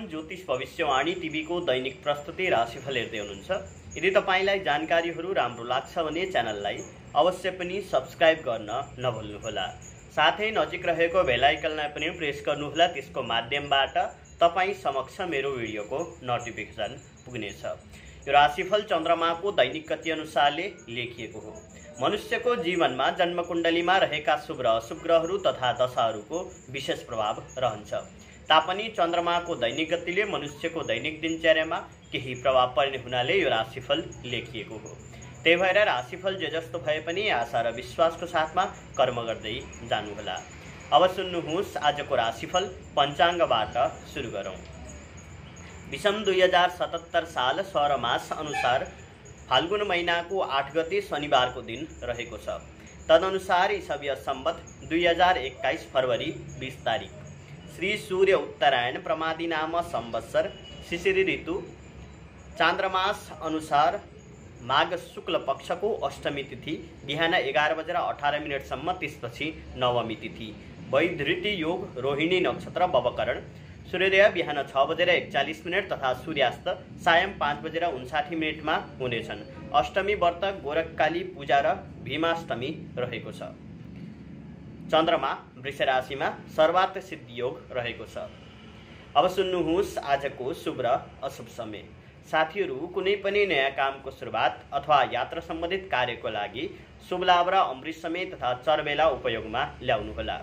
ज्योतिष भविष्यवाणी टिभीको दैनिक प्रस्तुति राशिफल हेर्दै हुनुहुन्छ। यदि तपाईलाई जानकारीहरू राम्रो लाग्छ भने च्यानललाई अवश्य पनि सब्स्क्राइब गर्न नभुल्नुहोला। साथै नजिक रहेको बेल आइकनलाई पनि प्रेस गर्नुहोला। त्यसको माध्यमबाट तपाई समक्ष मेरो भिडियोको नोटिफिकेसन पुग्नेछ। यो राशिफल चन्द्रमाको दैनिक गति अनुसारले लेखिएको हो। मनुष्यको जीवनमा जन्मकुण्डलीमा रहेका शुभ र अशुभ ग्रहहरू तथा दशाहरूको विशेष प्रभाव रहन्छ। तापनि चन्द्रमाको दैनिक गतिले मनुष्यको दैनिक दिनचर्यामा केही प्रभाव पर्ने हुनाले यो राशिफल लेखिएको हो। त्यही भएर राशिफल जे जस्तो भए पनि आशा र विश्वासको साथमा कर्म गर्दै जानुहोला। अब सुन्नुहोस् आजको राशिफल पञ्चाङ्गबाट सुरु गरौँ। विषम 2077 साल सौर मास अनुसार फाल्गुन महिनाको 8 गते शनिबारको दिन रहेको छ। तदनुसार ईसवीय सम्वत 2021 फरवरी 20 तारिक श्री सूर्य उत्तरायण प्रमादी नाम संवत्सर शिशिर ऋतु चान्द्रमास अनुसार माघ शुक्ल पक्षको अष्टमी तिथि बिहान 11:18 सम्म, त्यसपछि नवमी तिथि वैधृति योग रोहिणी नक्षत्र बवकरण सूर्योदय बिहान 6:41 तथा सूर्यास्त सायं 5:59 मा हुनेछन्। अष्टमी व्रत गोरखकाली पूजा र भीमाष्टमी रहेको छ। चन्द्रमा वृष राशिमा सर्वार्थ सिद्धि योग रहेको छ। अब सुन्नुहोस् आजको शुभ र अशुभ समय। साथीहरू, कुनै पनि नयाँ कामको सुरुवात अथवा यात्रा सम्बन्धित कार्यको लागि शुभ लाभ र अमृत समय तथा चरबेला उपयोगमा ल्याउनुहोला।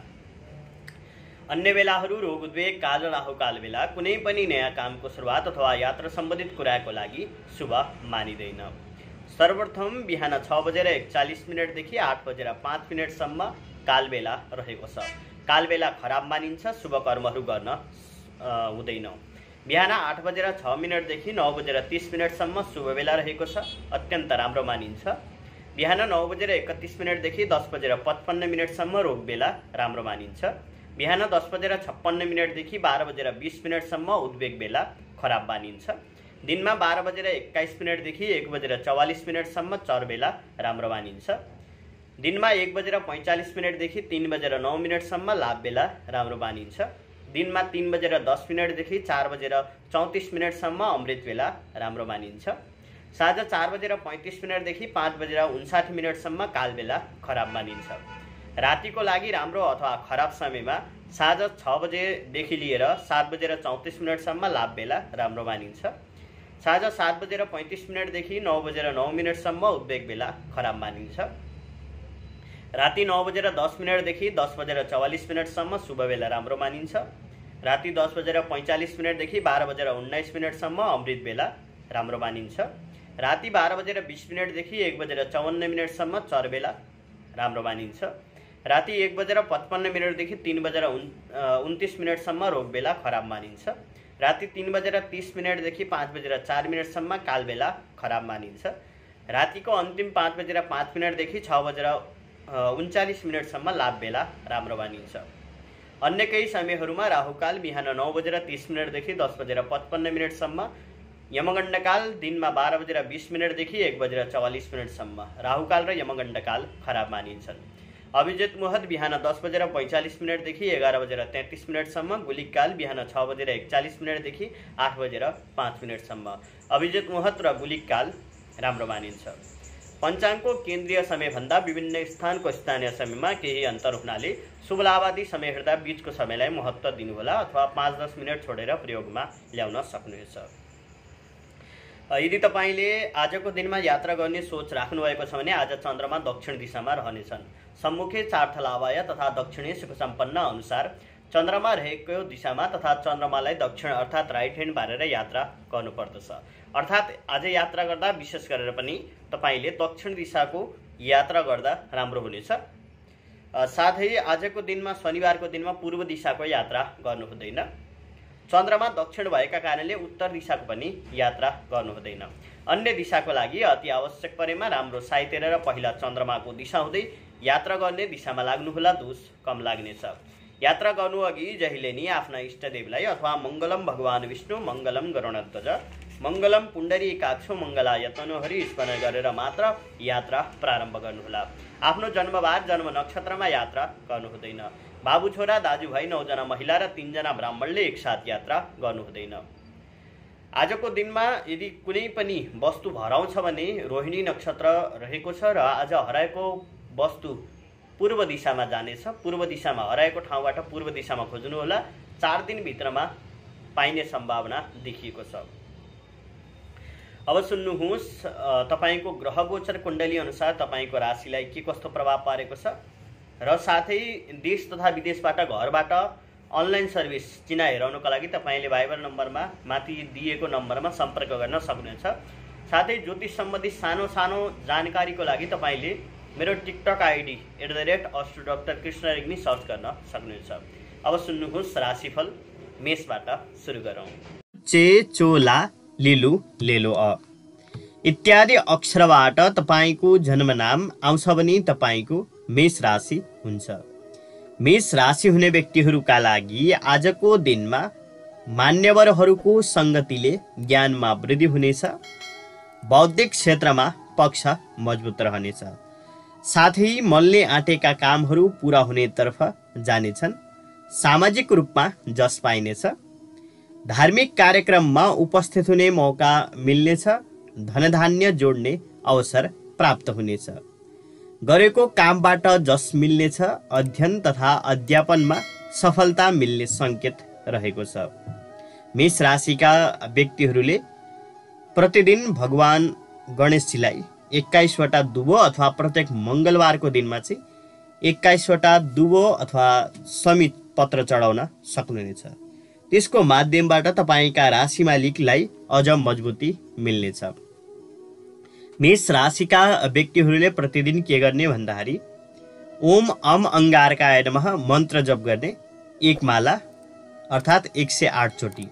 अन्य बेलाहरू रोग उद्वेग काल र राहुकाल बेला कुनै पनि नयाँ कामको सुरुवात अथवा यात्रा सम्बन्धित कुराको लागि शुभ मानिँदैन। सर्वप्रथम बिहान 6:41 देखि 8:05 सम्म कालबेला रहेको छ। कालबेला खराब मानिन्छ, शुभ कर्महरू गर्न हुँदैन। बिहान 8:06 देखि 9:30 सम्म शुभ बेला रहेको छ, अत्यन्त राम्रो मानिन्छ। बिहान 9:31 देखि 10:55 सम्म रोग बेला राम्रो मानिन्छ। बिहान 10:56 देखि 12:20 सम्म उद्वेग बेला खराब मानिन्छ। दिनमा 12:21 देखि 1:44 सम्म चर बेला राम्रो मानिन्छ। दिनमा 1:45 देखि 3:09 सम्म लाभ बेला राम्रो मानिन्छ। दिनमा 3:10 देखि 4:34 सम्म अमृत बेला राम्रो मानिन्छ। साँझ 4:35 देखि 5:59 सम्म काल बेला खराब मानिन्छ। रातिको लागि राम्रो अथवा खराब समयमा साँझ 6 बजेदेखि लिएर 7:34 सम्म लाभ बेला राम्रो मानिन्छ। साँझ 7:35 देखि 9:09 सम्म उद्वेग बेला खराब मानिन्छ। राति 9:10 देखि 10:44 सम्म शुभ बेला राम्रो मानिन्छ। राति 10:45 देखि 12:19 सम्म अमृत बेला राम्रो मानिन्छ। राति 12:20 देखि 1:54 सम्म चर बेला राम्रो मानिन्छ। राति 1:55 देखि 3:29 सम्म रोग बेला खराब मानिन्छ। राति 3:30 देखि 5:04 सम्म काल बेला खराब मानिन्छ। रातिको अन्तिम 5:05 देखि 6:39 सम्म लाभ बेला राम्रो मानिन्छ। अन्य केही समयहरूमा राहुकाल बिहान 9:30 देखि 10:55 सम्म, यमगण्डकाल दिनमा 12:20 देखि 1:44 सम्म। राहुकाल र यमगण्डकाल खराब मानिन्छन्। अभिजित मुहूर्त बिहान 10:45 देखि 11:33 सम्म, गुलिकाल बिहान 6:41 देखि 8:05 सम्म। अभिजित मुहूर्त र गुलिकाल राम्रो मानिन्छ। पञ्चाङ्गको केन्द्रीय समयभन्दा विभिन्न स्थानको स्थानीय समयमा केही अन्तर हुनाले शुभ लाभादी समय हेर्दा बीचको समयलाई महत्त्व दिनुहोला अथवा 5-10 मिनट छोडेर प्रयोगमा ल्याउन सक्नुहुनेछ। यदि तपाईले आजको दिनमा यात्रा गर्ने सोच राख्नुभएको छ भने आज चन्द्रमा दक्षिण दिशामा रहनेछन्। सम्मुखे चारथलावाय तथा दक्षिणी सुख सम्पन्न अनुसार चन्द्रमा रहेको दिशामा तथा चन्द्रमालाई दक्षिण अर्थात् राइट ह्यान्ड पारेर यात्रा गर्नुपर्दछ। अर्थात् आज यात्रा गर्दा विशेष गरेर पनि तपाईले दक्षिण दिशाको यात्रा गर्दा राम्रो हुनेछ। साथै आजको दिनमा शनिबारको दिनमा पूर्व दिशाको यात्रा गर्नु हुँदैन। चन्द्रमा दक्षिण भएका कारणले उत्तर दिशाको पनि यात्रा गर्नु हुँदैन। अन्य दिशाको लागि अति आवश्यक परेमा राम्रो साइतेर र पहिला चन्द्रमाको दिशा हुँदै यात्रा गर्ने दिशामा लाग्नुहोला, दोष कम लाग्नेछ। यात्रा गर्नु अघि जहिले नि आफ्ना इष्टदेवलाई अथवा मङ्गलम भगवान विष्णु, मङ्गलम गरुडध्वज, मङ्गलम पुण्डरीकाक्षो, मङ्गलाय तनोहरि स्मरण गरेर मात्र यात्रा प्रारम्भ गर्नुहोला। आफ्नो जन्मबार जन्म नक्षत्रमा यात्रा गर्नु हुँदैन। बाबु छोरा दाजुभाइ 9 जना महिला र 3 जना ब्राह्मणले एकसाथ यात्रा गर्नु हुँदैन। आजको दिनमा यदि कुनै पनि वस्तु हराउँछ भने रोहिणी नक्षत्र रहेको छ र आज हराएको वस्तु पूर्व दिशामा जानेछ। पूर्व दिशामा हराएको ठाउँबाट पूर्व दिशामा खोज्नु होला। 4 दिनभित्रमा पाइने सम्भावना देखिएको छ। अब सुन्नुहोस् तपाईको ग्रह गोचर कुण्डली अनुसार तपाईको राशिलाई के कस्तो प्रभाव पारेको छ र साथै देश तथा विदेशबाट घरबाट अनलाइन सर्भिस चिना हेराउनको लागि तपाईले भाइबर नम्बरमा माथि दिएको नम्बरमा सम्पर्क गर्न सक्नुहुन्छ। साथै ज्योतिष सम्बन्धी सानो सानो जानकारीको लागि तपाईले मेरो TikTok ID @AstroDrKrishna Regmi search गर्न सक्नुहुन्छ। अब सुन्नुहोस् राशिफल। मेषबाट सुरु गरौँ। चे चोला लिलु लेलो अ इत्यादि अक्षरबाट तपाईको जन्मनाम आउँछ भने तपाईको मेष राशि हुन्छ। मेष राशि हुने व्यक्तिहरूका लागि आजको दिनमा मान्यवरहरूको संगतिले ज्ञानमा वृद्धि हुनेछ। बौद्धिक क्षेत्रमा पक्ष मजबुत रहनेछ। साथै मनले आँटेका कामहरू पूरा हुनेतर्फ जानेछन्। सामाजिक रूपमा जस पाइनेछ। धार्मिक कार्यक्रममा उपस्थित हुने मौका मिल्नेछ। धनधान्य जोड्ने अवसर प्राप्त हुनेछ। गरेको कामबाट जस मिल्नेछ। अध्ययन तथा अध्यापनमा सफलता मिल्ने संकेत रहेको छ। मेष राशिका व्यक्तिहरूले प्रतिदिन भगवान गणेशजीलाई 21 वटा दुबो अथवा प्रत्येक मंगलबारको दिनमा चाहिँ 21 वटा दुबो अथवा समित पत्र चढाउन सक्नुहुनेछ। त्यसको माध्यमबाट तपाईका राशि मालिकलाई अझ मजबुती मिल्नेछ। मेष राशिका व्यक्तिहरूले प्रतिदिन के गर्ने भन्दाखेरि ओम अम अंगारकाय नमः मन्त्र जप गर्ने 1 माला अर्थात् 108 चोटी।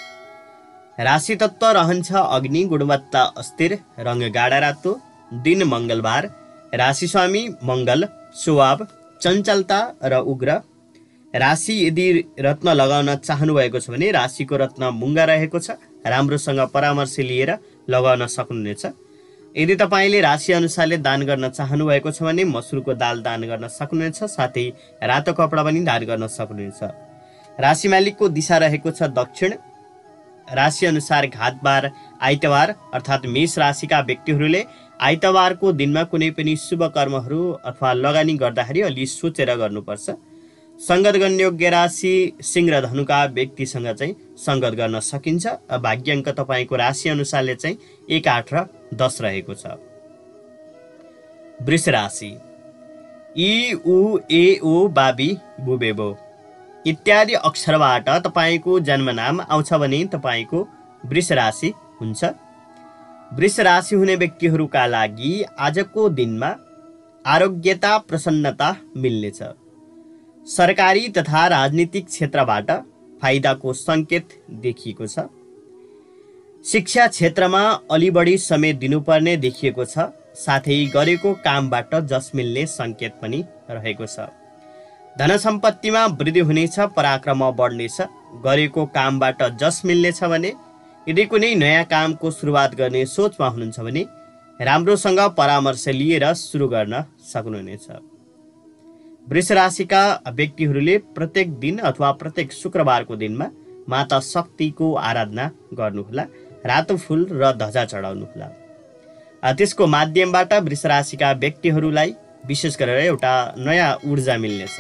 राशि तत्व रहन्छ अग्नि। गुणवत्ता अस्थिर। रंग गाढा रातो। दिन मंगलबार। राशि स्वामी मंगल। स्वभाव चञ्चलता र उग्र। राशि यदि रत्न लगाउन चाहनु भएको छ भने राशिको रत्न मुंगा रहेको छ। राम्रोसँग परामर्श लिएर लगाउन सक्नुहुनेछ। यदि तपाईले राशि अनुसारले दान गर्न चाहनु भएको छ भने मसुरको दाल दान गर्न सक्नुहुनेछ। साथै रातो कपडा पनि दान गर्न सक्नुहुनेछ। राशि मालिकको दिशा रहेको छ दक्षिण। राशि अनुसार घातबार आइतबार अर्थात् मेष राशिका व्यक्तिहरूले आइतबारको दिनमा कुनै पनि शुभ कर्महरू अथवा लगानी गर्दाखेरि अलि सोचेर गर्नुपर्छ। संगत गर्ने योग्य राशि सिंह र धनुका व्यक्तिसँग चाहिँ संगत गर्न सकिन्छ। भाग्याङ्क तपाईको राशि अनुसारले चाहिँ 1, 8 र 10 रहेको छ। वृष राशि इ उ ए ओ बाबी बुबेबो इत्यादि अक्षरबाट तपाईको जन्मनाम आउँछ भने तपाईको वृष राशि हुन्छ। वृष राशि हुने व्यक्तिहरूका लागि आजको दिनमा आरोग्यता प्रसन्नता मिल्नेछ। सरकारी तथा राजनीतिक क्षेत्रबाट फाइदाको संकेत देखिएको छ। शिक्षा क्षेत्रमा अलि बढी समय दिनुपर्ने देखिएको छ। साथै गरेको कामबाट जस मिल्ने संकेत पनि रहेको छ। धन सम्पत्तिमा वृद्धि हुनेछ। पराक्रम बढ्नेछ। गरेको कामबाट जस मिल्नेछ भने यदि कुनै नयाँ कामको सुरुवात गर्ने सोचमा हुनुहुन्छ भने राम्रोसँग परामर्श लिएर सुरु गर्न सक्नुहुनेछ। वृष राशिका व्यक्तिहरूले प्रत्येक दिन अथवा प्रत्येक शुक्रबारको दिनमा माता शक्तिको आराधना गर्नुहोला। रातो फूल र ध्वजा चढाउनुहोला। त्यसको माध्यमबाट वृष राशिका व्यक्तिहरूलाई विशेष गरेर एउटा नयाँ ऊर्जा मिल्नेछ।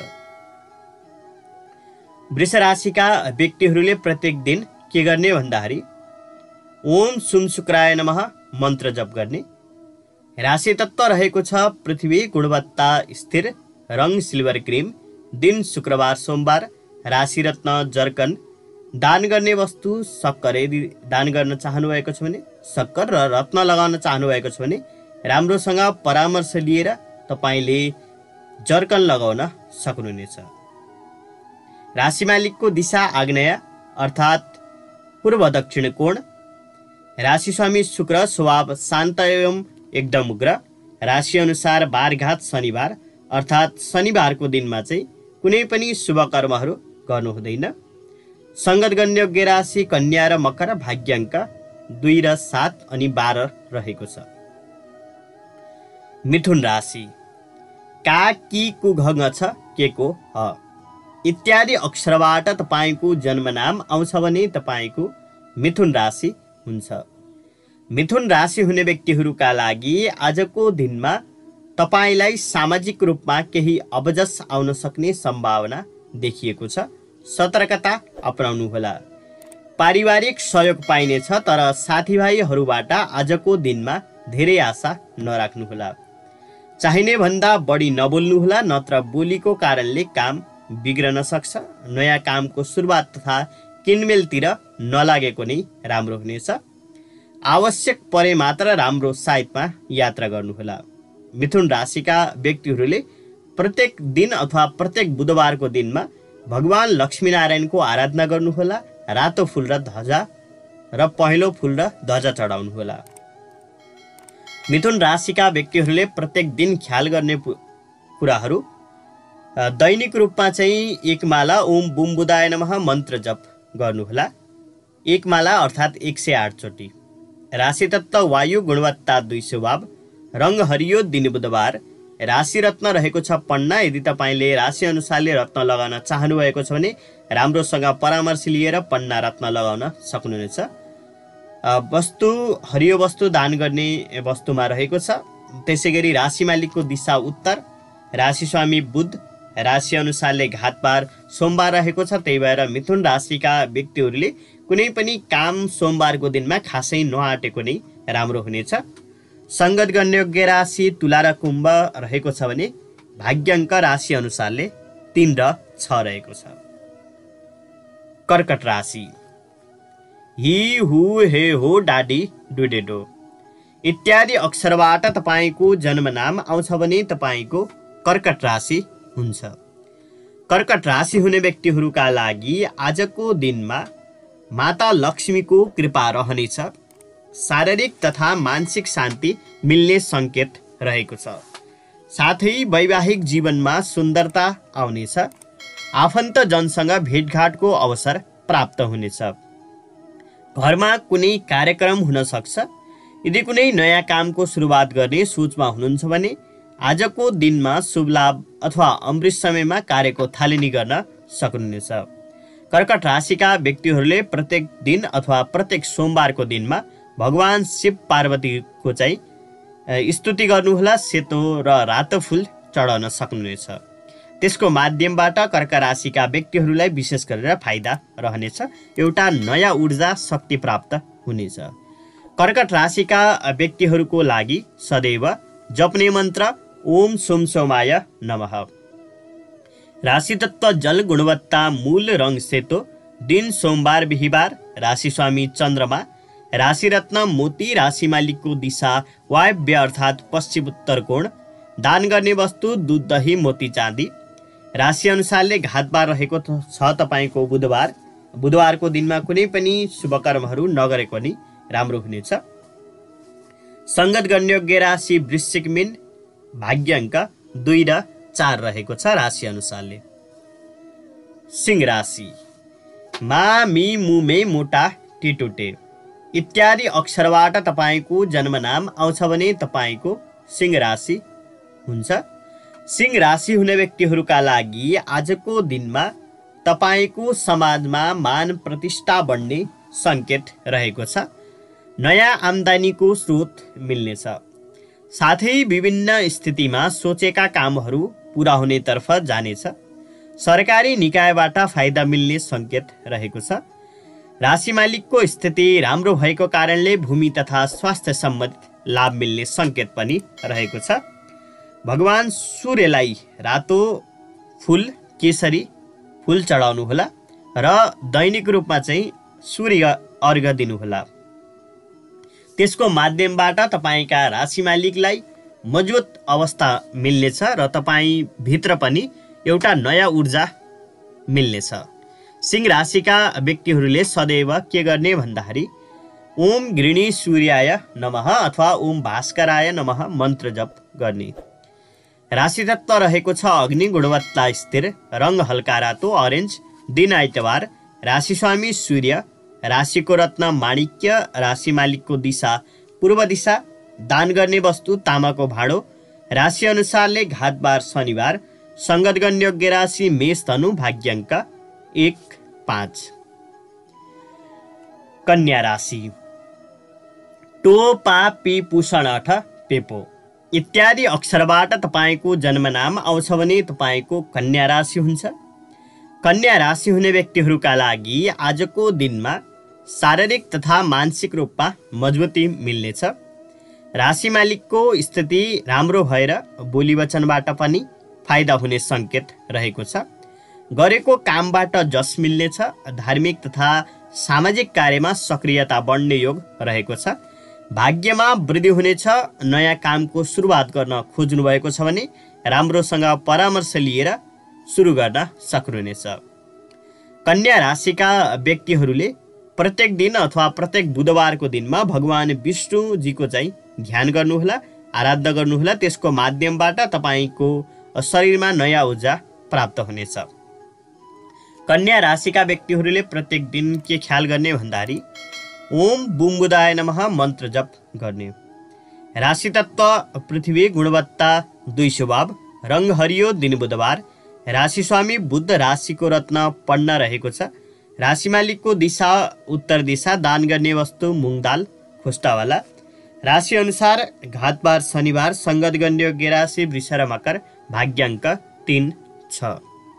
वृष राशिका व्यक्तिहरूले प्रत्येक दिन के गर्ने भन्दाखेरि ओम सुम शुक्राय नमः मन्त्र जप गर्ने। राशि तत्व रहेको छ पृथ्वी। गुणवत्ता स्थिर। रंग सिल्भर क्रीम। दिन शुक्रबार सोमबार। राशि रत्न जर्कन। दान गर्ने वस्तु सक्कर। यदि दान गर्न चाहनु भएको छ भने सक्कर र रत्न लगाउन चाहनु भएको छ भने राम्रोसँग परामर्श लिएर तपाईले जर्कन लगाउन सक्नुहुनेछ। राशि मालिकको दिशा आग्नेय अर्थात् पूर्व दक्षिण कोण। राशि स्वामी शुक्र। स्वभाव शान्त एवं एकदम उग्र। राशि अनुसार बारघात शनिबार अर्थात् शनिबारको दिनमा चाहिँ कुनै पनि शुभ कर्महरू गर्नु हुँदैन। संगत गर्ने योग्य राशि कन्या र मकर। भाग्याङ्क 2 र 7 अनि 12 रहेको छ। मिथुन राशि का की कु घ छ के को ह इत्यादि अक्षरबाट तपाईको जन्मनाम आउँछ भने तपाईको मिथुन राशि हुन्छ। मिथुन राशि हुने व्यक्तिहरूका लागि आजको दिनमा तपाईलाई सामाजिक रूपमा केही अबजस आउन सक्ने सम्भावना देखिएको छ। सतर्कता अपनाउनुहोला। पारिवारिक सहयोग पाइनेछ, तर साथीभाइहरूबाट आजको दिनमा धेरै आशा नराख्नुहोला। चाहिने भन्दा बढी नबोल्नुहोला, नत्र बोलीको कारणले काम बिग्रन सक्छ। नयाँ कामको सुरुवात तथा किनमेलतिर नलागेको नै राम्रो हुनेछ। आवश्यक परे मात्र राम्रो साइटमा यात्रा गर्नुहोला। मिथुन राशिका व्यक्तिहरूले प्रत्येक दिन अथवा प्रत्येक बुधबारको दिनमा भगवान लक्ष्मीनारायणको आराधना गर्नुहोला। रातो फुल र ध्वजा र पहेँलो फुल र ध्वजा चढाउनुहोला। मिथुन राशिका व्यक्तिहरूले प्रत्येक दिन ख्याल गर्ने कुराहरू दैनिक रूपमा चाहिँ एक माला ओम बुम बुधाय नमः मन्त्र जप गर्नुहोला। एक माला अर्थात् 108 चोटि। राशि तत्व वायु, गुणवत्ता 2 स्वभाव, रङ हरियो, दिन बुधबार। राशि रत्न रहेको छ पन्ना। यदि तपाईँले राशि अनुसारले रत्न लगाउन चाहनुभएको छ भने राम्रोसँग परामर्श लिएर पन्ना रत्न लगाउन सक्नुहुनेछ। वस्तु हरियो वस्तु दान गर्ने वस्तुमा रहेको छ। त्यसैगरी राशि मालिकको दिशा उत्तर। राशि स्वामी बुध। राशि अनुसारले घातबार सोमबार रहेको छ। त्यही भएर मिथुन राशिका व्यक्तिहरूले कुनै पनि काम सोमबारको दिनमा खासै नआटेको नै राम्रो हुनेछ। संगत गर्ने योग्य राशि तुला र कुम्भ रहेको छ भने भाग्याङ्क राशि अनुसारले 3 र 6 रहेको छ। कर्कट राशि। हि हु हे हो डाडी डुडेडो इत्यादि अक्षरबाट तपाईको जन्मनाम आउँछ भने तपाईको कर्कट राशि हुन्छ। कर्कट राशि हुने व्यक्तिहरूका लागि आजको दिनमा माता लक्ष्मीको कृपा रहनेछ। शारीरिक तथा मानसिक शान्ति मिल्ने सङ्केत रहेको छ। साथै वैवाहिक जीवनमा सुन्दरता आउनेछ। आफन्त जनसँग भेटघाटको अवसर प्राप्त हुनेछ। घरमा कुनै कार्यक्रम हुन सक्छ। यदि कुनै नयाँ कामको सुरुवात गर्ने सोचमा हुनुहुन्छ भने आजको दिनमा शुभ लाभ अथवा अमृत समयमा कार्यको थालनी गर्न सक्नुहुनेछ। कर्कट राशिका व्यक्तिहरूले प्रत्येक दिन अथवा प्रत्येक सोमबारको दिनमा भगवान शिव पार्वतीको चाहिँ स्तुति गर्नुहोला। सेतो र रातो फुल चढाउन सक्नुहुनेछ। त्यसको माध्यमबाट कर्कट राशिका व्यक्तिहरूलाई विशेष गरेर फाइदा रहनेछ। एउटा नयाँ ऊर्जा शक्ति प्राप्त हुनेछ। कर्कट राशिका व्यक्तिहरूको लागि सदैव जप्ने मन्त्र ओम सोम सोमाय नमः। राशि तत्व जल, गुणवत्ता मूल, रङ सेतो, दिन सोमबार बिहीबार। राशि स्वामी चन्द्रमा। राशि रत्न मोती। राशि मालिकको दिशा वायव्य अर्थात् पश्चिम उत्तर कोण। दान गर्ने वस्तु दुध दही मोती चाँदी। राशि अनुसारले घातबार रहेको छ तपाईको बुधबार। बुधबारको दिनमा कुनै पनि शुभ कर्महरू नगरेको नि राम्रो हुनेछ। संगत गर्ने योग्य राशि वृश्चिक मीन। भाग्याङ्क 2 र 4 रहेको छ राशि अनुसारले। सिंह राशि। मा मी मुमे मोटा टिटुटे इत्यादि अक्षरबाट तपाईको जन्मनाम आउँछ भने तपाईको सिंह राशि हुन्छ। सिंह राशि हुने व्यक्तिहरूका लागि आजको दिनमा तपाईको समाजमा मान प्रतिष्ठा बढ्ने सङ्केत रहेको छ। नयाँ आम्दानीको स्रोत मिल्नेछ। साथै विभिन्न स्थितिमा सोचेका कामहरू पुरा हुनेतर्फ जानेछ। सरकारी निकायबाट फाइदा मिल्ने सङ्केत रहेको छ। राशि मालिकको स्थिति राम्रो भएको कारणले भूमि तथा स्वास्थ्य सम्बन्धित लाभ मिल्ने सङ्केत पनि रहेको छ। भगवान सूर्यलाई रातो फुल केसरी फुल चढाउनुहोला र दैनिक रूपमा चाहिँ सूर्य अर्घ दिनुहोला। त्यसको माध्यमबाट तपाईँका राशि मालिकलाई मजबुत अवस्था मिल्नेछ र तपाईँभित्र पनि एउटा नयाँ ऊर्जा मिल्नेछ। सिंह राशिका व्यक्तिहरूले सदैव के गर्ने भन्दाखेरि ओम गृणी सूर्याय नमः अथवा ओम भास्कराय नमः मन्त्र जप गर्ने। राशि तत्व रहेको छ अग्नि, गुणवत्ता स्थिर, रङ हल्का रातो अरेन्ज, दिन आइतबार। राशि स्वामी सूर्य। राशिको रत्न माणिक्य। राशि मालिकको दिशा पूर्व दिशा। दान गर्ने वस्तु तामाको भाँडो। राशि अनुसारले घातबार शनिबार। संगत गर्ने योग्य राशि मेष धनु, भाग्याङ्क 1, 5। कन्या राशि टो, पा, पी, पुषण, अठ, पेपो इत्यादि अक्षरबाट तपाईको जन्मनाम आउँछ भने तपाईको कन्या राशि हुन्छ। कन्या राशि हुने व्यक्तिहरूका लागि आजको दिनमा शारीरिक तथा मानसिक रूपमा मजबुती मिल्नेछ। राशि मालिकको स्थिति राम्रो भएर बोली वचनबाट पनि फाइदा हुने सङ्केत रहेको छ। गरेको कामबाट जस मिल्नेछ। धार्मिक तथा सामाजिक कार्यमा सक्रियता बढ्ने योग रहेको छ। भाग्यमा वृद्धि हुनेछ। नयाँ कामको सुरुवात गर्न खोज्नु भएको छ भने राम्रोसँग परामर्श लिएर सुरु गर्न सक्नुहुनेछ। कन्या राशिका व्यक्तिहरूले प्रत्येक दिन अथवा प्रत्येक बुधबारको दिनमा भगवान विष्णुजीको चाहिँ ध्यान गर्नुहोला, आराधना गर्नुहोला। त्यसको माध्यमबाट तपाईँको शरीरमा नयाँ ऊर्जा प्राप्त हुनेछ। कन्या राशिका व्यक्तिहरूले प्रत्येक दिन के ख्याल गर्ने भन्दाखेरि ओम बुम बुधाय नमः मन्त्र जप गर्ने। राशि तत्व पृथ्वी, गुणवत्ता 2 स्वभाव, रङ हरियो, दिन बुधबार। राशि स्वामी बुध, राशिको रत्न पढ्न रहेको छ। राशि मालिकको दिशा उत्तर दिशा, दान गर्ने वस्तु मुङ दाल खुस्टावाला। राशि अनुसार घातबार शनिबार, संगत गर्ने योग्य राशि वृष र मकर, भाग्याङ्क 3, 6।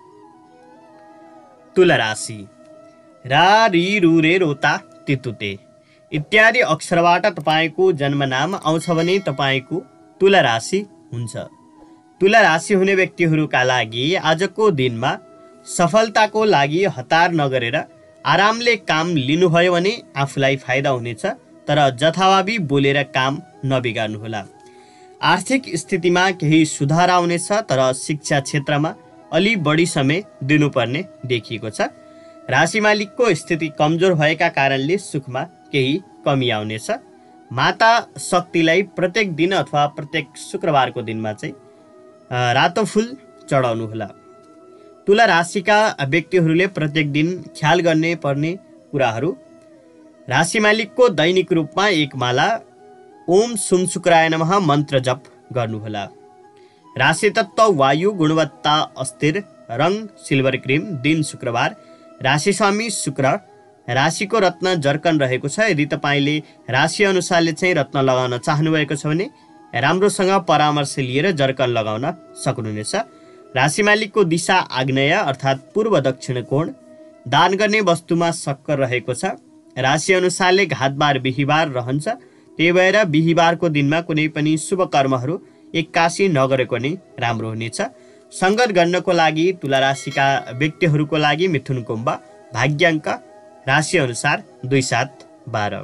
तुला राशि रा, रि, रु, रे, रोता, तितुते इत्यादि अक्षरबाट तपाईको जन्मनाम आउँछ भने तपाईको तुला राशि हुन्छ। तुला राशि हुने व्यक्तिहरूका लागि आजको दिनमा सफलताको लागि हतार नगरेर आरामले काम लिनुभयो भने आफूलाई फाइदा हुनेछ। तर जथाभावी बोलेर काम नबिगार्नुहोला। आर्थिक स्थितिमा केही सुधार आउनेछ। तर शिक्षा क्षेत्रमा अलि बढी समय दिनुपर्ने देखिएको छ। राशि मालिकको स्थिति कमजोर भएका कारणले सुखमा केही कमी आउनेछ। माता शक्तिलाई प्रत्येक दिन अथवा प्रत्येक शुक्रबारको दिनमा चाहिँ रातो फुल चढाउनुहोला। तुला राशिका व्यक्तिहरूले प्रत्येक दिन ख्याल गर्ने पर्ने कुराहरू: राशि मालिकको दैनिक रूपमा एक माला ओम सुम शुक्राय नमः मन्त्र जप गर्नुहोला। राशि तत्व वायु, गुणवत्ता अस्थिर, रङ सिल्भर क्रिम, दिन शुक्रबार। राशि स्वामी शुक्र, राशिको रत्न जर्कन रहेको छ। यदि तपाईँले राशि अनुसारले चाहिँ रत्न लगाउन चाहनुभएको छ भने राम्रोसँग परामर्श लिएर जर्कन लगाउन सक्नुहुनेछ। राशि मालिकको दिशा आग्नेय अर्थात् पूर्व दक्षिण कोण। दान गर्ने वस्तुमा सक्कर रहेको छ। राशि अनुसारले घातबार बिहीबार रहन्छ। त्यही भएर बिहीबारको दिनमा कुनै पनि शुभ कर्महरू एक्कासी नगरेको नै राम्रो हुनेछ। संगत गर्नको लागि तुला राशिका व्यक्तिहरूको लागि मिथुन कुम्भ, भाग्याङ्क राशि अनुसार 2, 7, 12।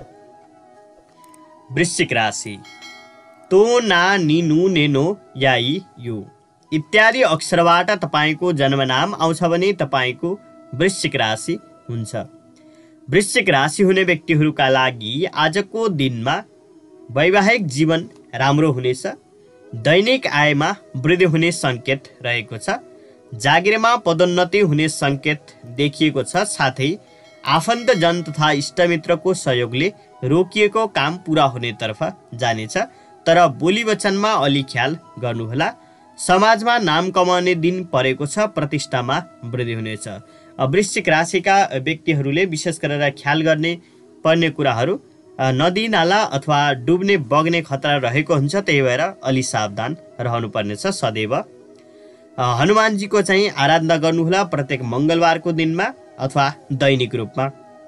वृश्चिक राशि तो, ना, नि, नु, ने, नो, याई, यु इत्यादि अक्षरबाट तपाईँको जन्मनाम आउँछ भने तपाईँको वृश्चिक राशि हुन्छ। वृश्चिक राशि हुने व्यक्तिहरूका लागि आजको दिनमा वैवाहिक जीवन राम्रो हुनेछ। दैनिक आयमा वृद्धि हुने सङ्केत रहेको छ। जागिरमा पदोन्नति हुने सङ्केत देखिएको छ। साथै आफन्तजन तथा इष्टमित्रको सहयोगले रोकिएको काम पुरा हुनेतर्फ जानेछ। तर बोली वचनमा अलि ख्याल गर्नुहोला। समाजमा नाम कमाउने दिन परेको छ। प्रतिष्ठामा वृद्धि हुनेछ। वृश्चिक राशिका व्यक्तिहरूले विशेष गरेर ख्याल गर्ने पर्ने कुराहरू: नदी नाला अथवा डुब्ने बग्ने खतरा रहेको हुन्छ। त्यही भएर अलि सावधान रहनुपर्नेछ। सदैव हनुमानजीको चाहिँ आराधना गर्नुहोला प्रत्येक मङ्गलबारको दिनमा अथवा दैनिक रूपमा।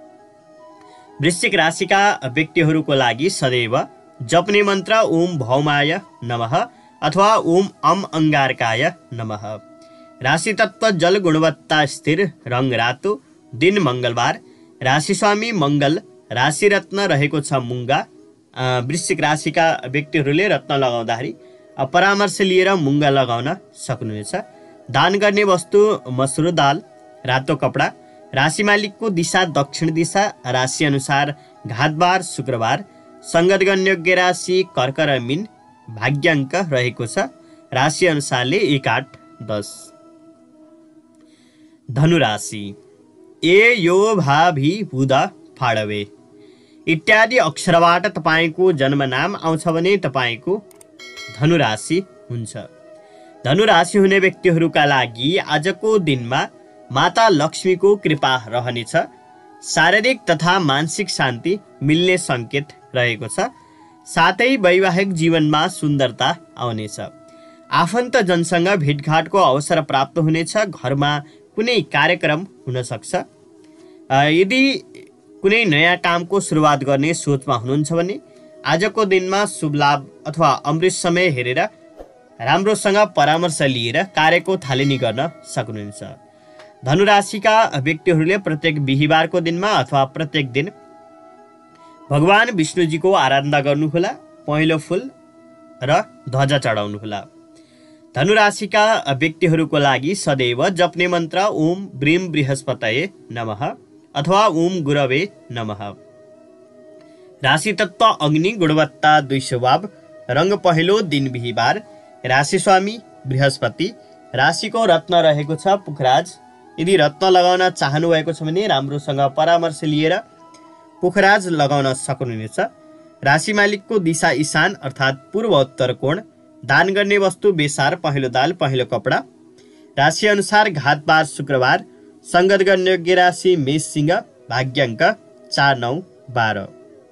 वृश्चिक राशिका व्यक्तिहरूको लागि सदैव जप्ने मन्त्र ओम भौमाय नमः अथवा ओम अम अंगारकाय नमः। राशि तत्व जल, गुणवत्ता स्थिर, रङ रातो, दिन मङ्गलबार। राशि स्वामी मङ्गल, राशि रत्न रहेको छ मुङ्गा। वृश्चिक राशिका व्यक्तिहरूले रत्न लगाउँदाखेरि परामर्श लिएर मुङ्गा लगाउन सक्नुहुनेछ। दान गर्ने वस्तु मसुर दाल, रातो कपडा। राशि मालिकको दिशा दक्षिण दिशा। राशि अनुसार घातबार शुक्रबार। संगत गर्ने योग्य राशि कर्क र मीन, भाग्याङ्क रहेको छ राशि अनुसारले 1, 8, 10। धनुराशि ए, यो, भा, भी, बुध, फाडवे इत्यादि अक्षरबाट तपाईँको जन्मनाम आउँछ भने तपाईँको धनुराशि हुन्छ। धनु राशि हुने व्यक्तिहरूका लागि आजको दिनमा माता लक्ष्मीको कृपा रहनेछ। शारीरिक तथा मानसिक शान्ति मिल्ने सङ्केत रहेको छ। साथै वैवाहिक जीवनमा सुन्दरता आउनेछ। आफन्तजनसँग भेटघाटको अवसर प्राप्त हुनेछ। घरमा कुनै कार्यक्रम हुन सक्छ। यदि कुनै नयाँ कामको सुरुवात गर्ने सोचमा हुनुहुन्छ भने आजको दिनमा शुभ लाभ अथवा अमृत समय हेरेर राम्रोसँग परामर्श लिएर कार्यको थालनी गर्न सक्नुहुन्छ। धनुराशिका व्यक्तिहरूले प्रत्येक बिहिबारको दिनमा अथवा प्रत्येक दिन भगवान विष्णुजीको आराधना गर्नुहोला। पहेँलो फुल र ध्वजा चढाउनुहोला। धनुराशिका व्यक्तिहरूको लागि सदैव जप्ने मन्त्र ओम ब्रीम बृहस्पतये नमः अथवा ओम गुरवे नमः। राशि तत्व अग्नि, गुणवत्ता 2 स्वभाव, रंग पहेँलो, दिन बिहिबार, राशि स्वामी बृहस्पति, राशिको रत्न रहेको छ पुखराज। यदि रत्न लगाउन चाहनु भएको छ भने राम्रोसँग परामर्श लिएर पुखराज लगाउन सक्नुहुनेछ। राशि मालिकको दिशा ईशान अर्थात् पूर्व उत्तर कोण। दान गर्ने वस्तु बेसार, पहेँलो दाल, पहेँलो कपडा। राशि अनुसार घात बार शुक्रबार। संगत गर्ने योग्य राशि मेष सिंह। भाग्याङ्क 4, 9, 12।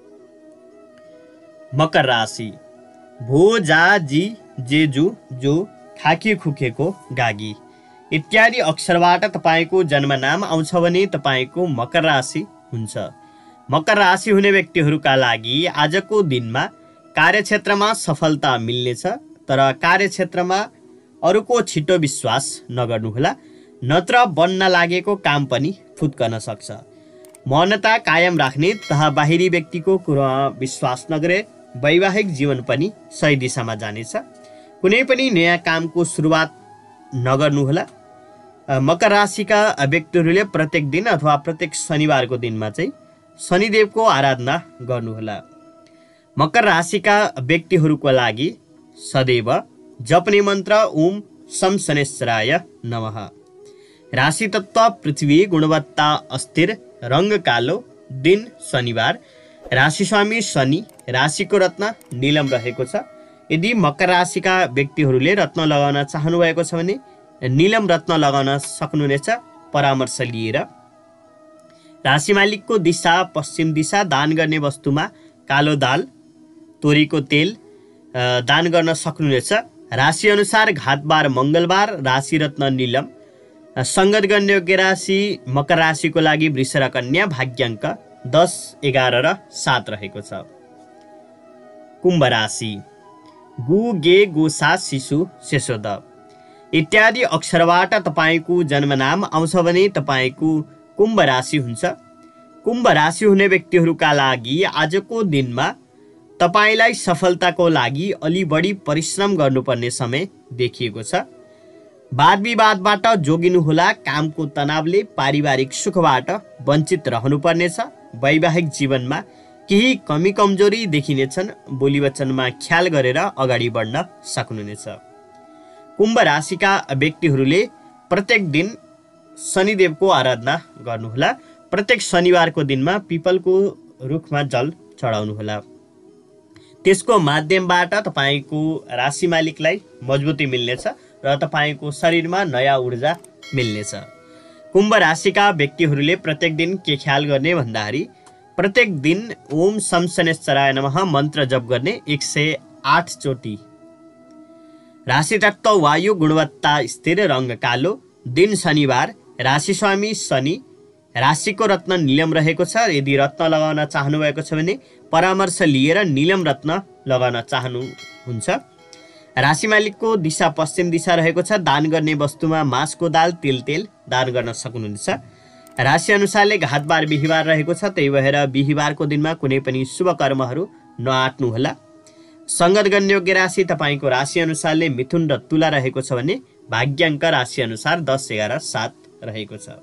मकर राशि भो, जा, जी, जेजु, जो, खाकी खुकेको गागी इत्यादि अक्षरबाट तपाईको जन्मनाम आउँछ भने तपाईको मकर राशि हुन्छ। मकर राशि हुने व्यक्तिहरूका लागि आजको दिनमा कार्यक्षेत्रमा सफलता मिल्नेछ। तर कार्यक्षेत्रमा अरूको छिटो विश्वास नगर्नुहोला, नत्र बन्न लागेको काम पनि फुत्कन सक्छ। मौनता कायम राख्ने तथा बाहिरी व्यक्तिको कुरामा विश्वास नगरे वैवाहिक जीवन पनि सही दिशामा जानेछ। कुनै पनि नयाँ कामको सुरुवात नगर्नुहोला। मकर राशिका व्यक्तिहरूले प्रत्येक दिन अथवा प्रत्येक शनिबारको दिनमा चाहिँ शनिदेवको आराधना गर्नुहोला। मकर राशिका व्यक्तिहरूको लागि सदैव जप्ने मन्त्र ओम शम शनेश्वराय नमः। राशि तत्व पृथ्वी, गुणवत्ता अस्थिर, रंग कालो, दिन शनिबार, राशि स्वामी शनि, राशिको रत्न नीलम रहेको छ। यदि मकर राशिका व्यक्तिहरूले रत्न लगाउन चाहनु भएको छ भने नीलम रत्न लगाउन सक्नुहुनेछ परामर्श लिएर। राशि मालिकको दिशा पश्चिम दिशा। दान गर्ने वस्तुमा कालो दाल, तोरीको तेल दान गर्न सक्नुहुनेछ। राशि अनुसार घातबार मङ्गलबार, राशि रत्न नीलम। संगत गर्ने योग्य राशि मकर राशिको लागि वृष र कन्या। भाग्याङ्क 10, 11 र 7 रहेको छ। कुम्भ राशि गु, गे, गोसा, शिशु, शेषोद इत्यादि अक्षरबाट तपाईको जन्मनाम आउँछ भने तपाईको कुम्भ राशि हुन्छ। कुम्भ राशि हुने व्यक्तिहरूका लागि आजको दिनमा तपाईलाई सफलताको लागि अलि बढी परिश्रम गर्नुपर्ने समय देखिएको छ। वाद विवादबाट जोगिनुहोला। कामको तनावले पारिवारिक सुखबाट वञ्चित रहनुपर्नेछ। वैवाहिक जीवनमा केही कमी कमजोरी देखिनेछन्। बोली वचनमा ख्याल गरेर अगाडि बढ्न सक्नुहुनेछ। कुम्भ राशिका व्यक्तिहरूले प्रत्येक दिन शनिदेवको आराधना गर्नुहोला। प्रत्येक शनिबारको दिनमा पिपलको रुखमा जल चढाउनुहोला। त्यसको माध्यमबाट तपाईको राशि मालिकलाई मजबुती मिल्नेछ र तपाईको शरीरमा नयाँ ऊर्जा मिल्नेछ। कुम्भ राशिका व्यक्तिहरूले प्रत्येक दिन के ख्याल गर्ने भन्दाखेरि प्रत्येक दिन ओम शम शनेश्वराय नमः मन्त्र जप गर्ने 108 चोटि। राशि तत्व वायु, गुणवत्ता स्थिर, रंग कालो, दिन शनिबार, राशि स्वामी शनि, राशिको रत्न नीलम रहेको छ। यदि रत्न लगाउन चाहनु भएको छ भने परामर्श लिएर नीलम रत्न लगाउन चाहनुहुन्छ। राशि मालिकको दिशा पश्चिम दिशा रहेको छ। दान गर्ने वस्तुमा मासको दाल, तेल दान गर्न सक्नुहुनेछ। राशि अनुसारले घातबार बिहिबार रहेको छ, त्यही भएर बिहिबारको दिनमा कुनै पनि शुभ कर्महरू नआट्नुहोला। संगत गर्ने योग्य राशि तपाईको राशि अनुसारले मिथुन र तुला रहेको छ भने भाग्याङ्क राशि अनुसार 10, 11, 7 रहेको छ।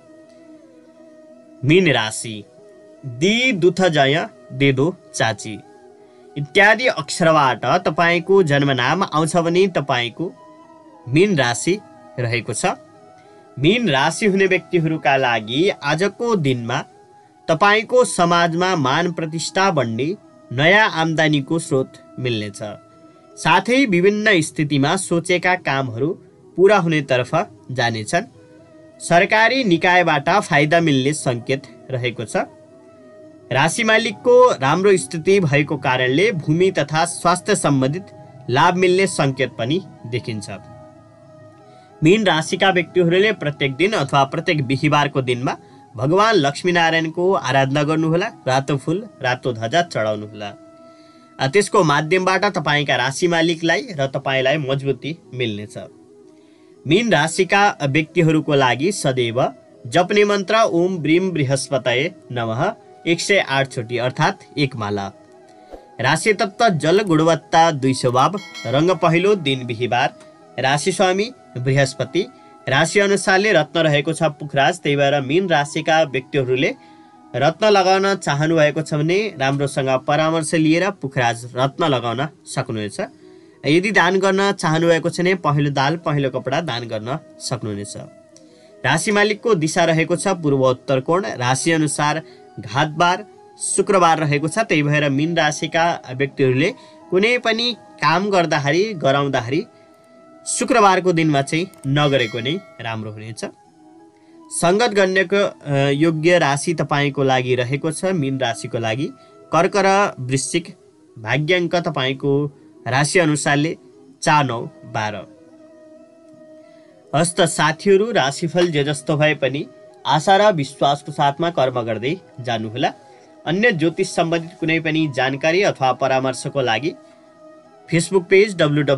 मीन राशि दी, दुथ, जय, देदो, चाची इत्यादि अक्षरबाट तपाईको जन्मनाम आउँछ भने तपाईको मीन राशि रहेको छ। मीन राशि हुने व्यक्तिहरूका लागि आजको दिनमा तपाईको समाजमा मान प्रतिष्ठा बढ्ने, नयाँ आम्दानीको स्रोत मिल्नेछ। साथै विभिन्न स्थितिमा सोचेका कामहरू पूरा हुनेतर्फ जानेछन्। सरकारी निकायबाट फाइदा मिल्ने सङ्केत रहेको छ। राशि मालिकको राम्रो स्थिति भएको कारणले भूमि तथा स्वास्थ्य सम्बन्धित लाभ मिल्ने सङ्केत पनि देखिन्छ। मीन राशिका व्यक्तिहरूले प्रत्येक दिन अथवा प्रत्येक बिहिबारको दिनमा भगवान लक्ष्मीनारायणको आराधना गर्नुहोला, रातो फुल रातो ध्वजा चढाउनुहोला। त्यसको माध्यमबाट तपाईँका राशि मालिकलाई र तपाईँलाई मजबुती मिल्नेछ। मीन राशिका व्यक्तिहरूको लागि सदैव जप्ने मन्त्र ओम ब्रीम बृहस्पतये नमः 108 चोटि अर्थात् 1 माला। राशि तत्व जल, गुणवत्ता 2 स्वभाव, रङ्ग पहिलो, दिन बिहिबार, राशि स्वामी बृहस्पति, राशि अनुसारले रत्न रहेको छ पुखराज। त्यही भएर मीन राशिका व्यक्तिहरूले रत्न लगाउन चाहनु भएको छ भने राम्रोसँग परामर्श लिएर पुखराज रत्न लगाउन सक्नुहुनेछ। यदि दान गर्न चाहनु भएको छ भने पहेँलो दाल, पहेँलो कपडा दान गर्न सक्नुहुनेछ। राशि मालिकको दिशा रहेको छ पूर्वोत्तर कोण। राशि अनुसार घातबार शुक्रबार रहेको छ। त्यही भएर मीन राशिका व्यक्तिहरूले कुनै पनि काम गराउँदाखेरि शुक्रबारको दिनमा चाहिँ नगरेको नै राम्रो हुनेछ। सङ्गत गर्नेको योग्य राशि तपाईँको लागि रहेको छ मीन राशिको लागि कर्क र वृश्चिक। भाग्याङ्क तपाईँको राशि अनुसारले 4, 9, 12। हस्त साथीहरू, राशिफल जे जस्तो भए पनि आशा र विश्वासको साथमा कर्म गर्दै जानुहोला। अन्य ज्योतिष सम्बन्धित कुनै पनि जानकारी अथवा परामर्शको लागि फेसबुक पेज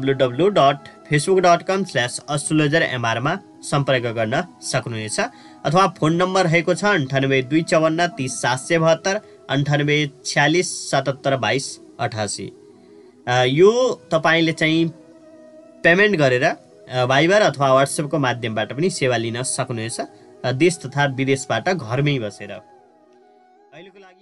www.facebook.com/astrologermr मा सम्पर्क गर्न सक्नुहुनेछ अथवा फोन नम्बर रहेको छ 9825 30 772 98 46 77 22 88। यो तपाईँले चाहिँ पेमेन्ट गरेर भाइबर अथवा व्हाट्सएपको माध्यमबाट पनि सेवा लिन सक्नुहुनेछ, देश तथा विदेशबाट घरमै बसेर। अहिलेको लागि